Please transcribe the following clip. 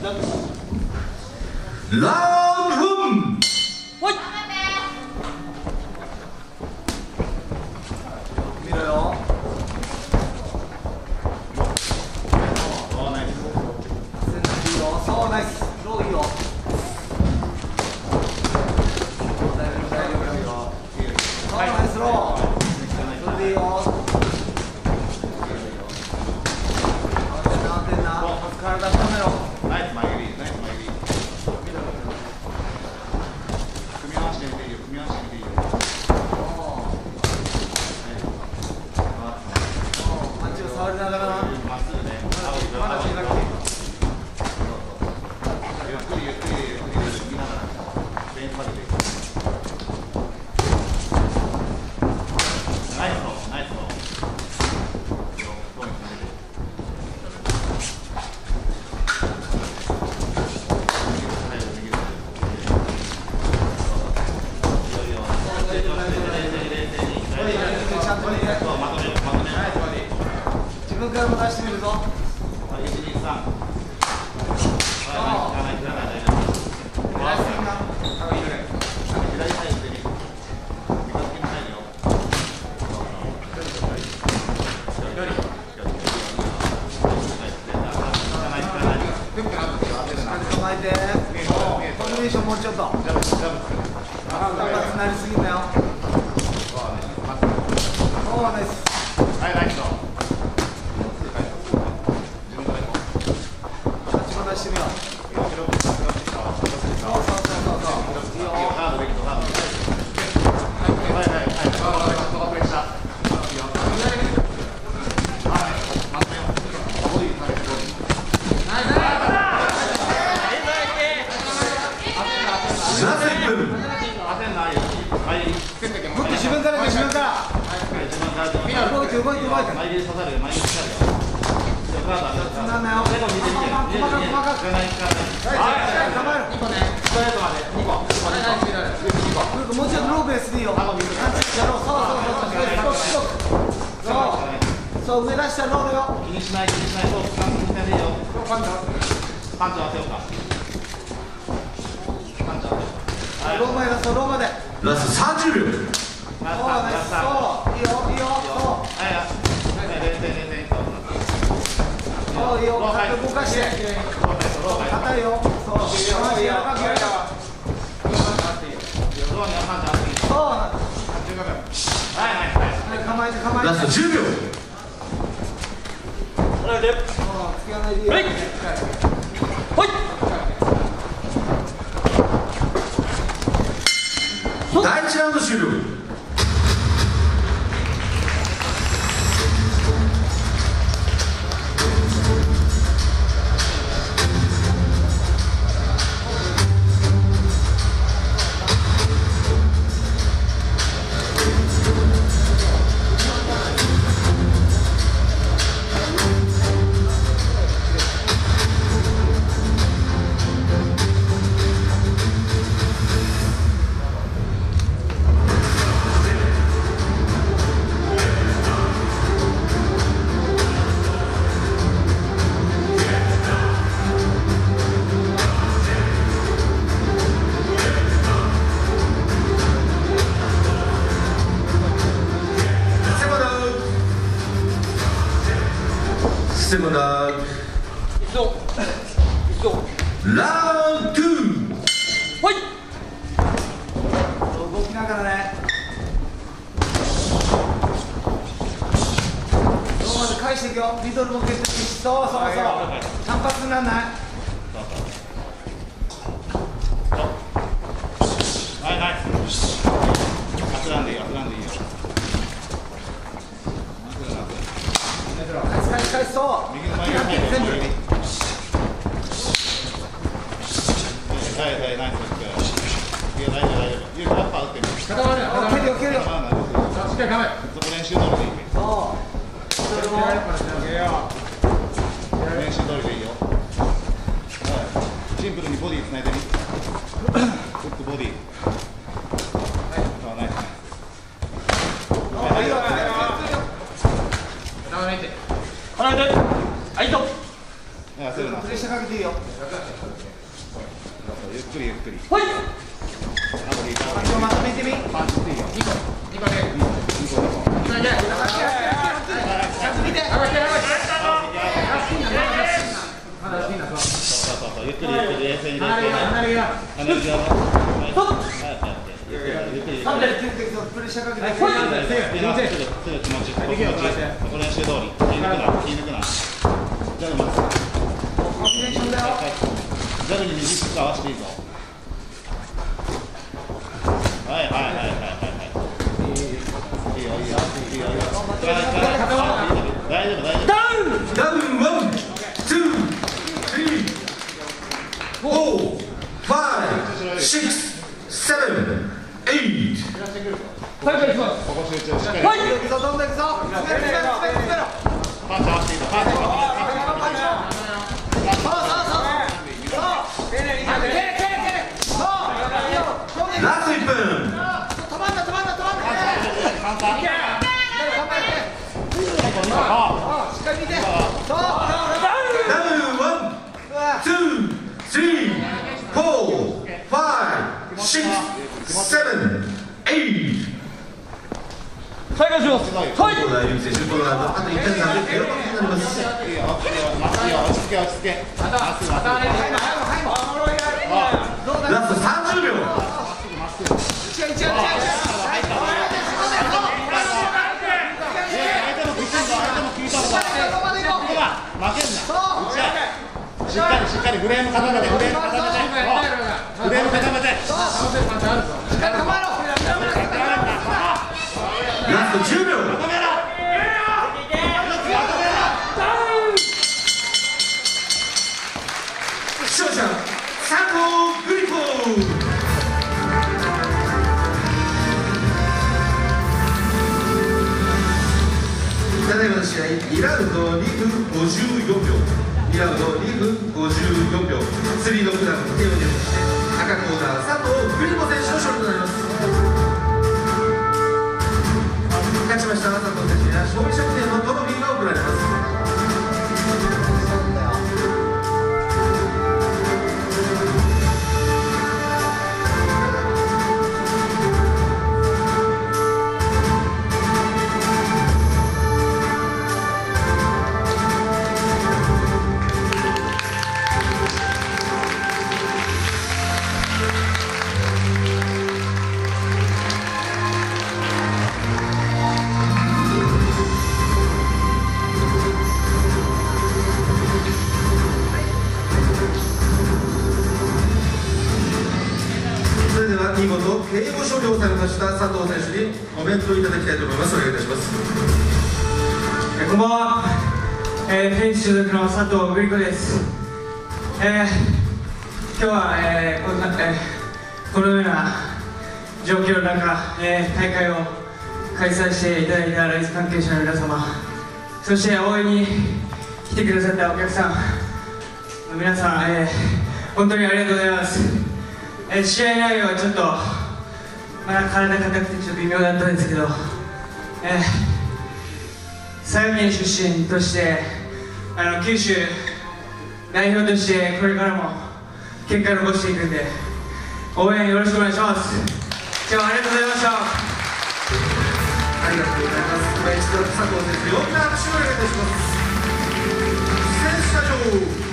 ラウンドほい。 見ろよ。 ナイス。 いいよ。そうナイス。ローいいよ。大丈夫大丈夫。そうナイスロー。それでいいよ。体止めろ。 ナイス前蹴り、ナイス前蹴り。組み合わせてみていいよ、組み合わせてみていいよ。 マッチを触りながらな。 まっすぐね。 まだ小さくていい。 ゆっくりゆっくりゆっくり見ながらベンチまででいく。ナイスロー、ナイスロー。 自分からも出してみるぞ。 1、2、3。 構えて。コンビネーションもうちょっと。高くなりすぎんなよ。おーナイス。 はい、ナイス。 出してみよう。自分から自分から。動いて動いて動いて。なんだよ。細かく細かく。構えろ。2個ね。ストレートまで。2個。もうちょっとローベースでいいよ。やろう。そう上出したらロールよ。 気にしない気にしない。そう気にしないでいいよ。パンチ合わせようか。パンチ合わせようか。 ローマでラストローマで。 ラスト30秒。 そういいよいいよ。そう。そういいよ。肩動かして。硬いよ。そう。柔らかくやるから。そう。構えて構えて。 ラスト10秒。 つけないでいいよ。 ほい。 第1ラウンド終了。セブンダーラウンド2。 ほい。 動きながらね。ローマで返していくよ。ミドルも決定し。そう単発にならない。 はいはい。当てらんでいいよ。 返しそう。 右の前に入る。 全部。 はいはいナイス。いや大丈夫大丈夫。ゆうラッパー打ってる。 蹴るよ蹴るよ。 しっかり構え。そこ練習通りでいい。 そう。 練習通りでいいよ。シンプルにボディつないでみ。フックボディ。ナイス。 離れて。はいと。 焦るな。 プレッシャーかけていいよ。 ゆっくりゆっくり冷静に冷静に。離れ際。ゆっくりゆっくり。 プレッシャーかけて。 すぐ気持ち。こ練習通り。気抜くな。じゃあまず。 コンビネーションだよ。 ジャブに右しか合わせていいぞ。はい。いいよ。大丈夫。 ダウン1、2、3、4、5、6、7、8。 最後いきます。 ここ集中しっかり。 はい。 どんどん行くぞ。 パンチ合わせていいぞ。パンチ。 ラスト1分。 止まんな。 カウンター。 しっかり見て。そう。 ダウン1、2、3、4、5、6、7、8。 最後します。はい。 大流選手、このあと1点差で0点になります。 落ち着け。 ラスト30秒。 負けんな。しっかりフレーム固めて。フレーム固めて。 ラスト10秒。勝者佐藤グリコ。ただいまの試合2ラウンド2分54秒。2ラウンド2分54秒。スリードクラブ手を入れまして赤コーナー佐藤グリコ選手の勝利となります。勝ちました佐藤選手には勝利者記念のトロフィーが贈られます。見事警護処理をされました佐藤選手にコメントをいただきたいと思います。お願いいたします。 こんばんは、フェンス所属の佐藤グリコです。今日は、このような状況の中、大会を開催していただいたライズ関係者の皆様、そして応援に来てくださったお客さんの皆さん、本当にありがとうございます。試合内容はちょっとまだ体硬くてちょっと微妙だったんですけど、佐賀県出身として九州代表としてこれからも結果を残していくんで応援よろしくお願いします。今日はありがとうございました。 ありがとうございます。今一度佐藤選手に大きな拍手をお願いいたします。選手会場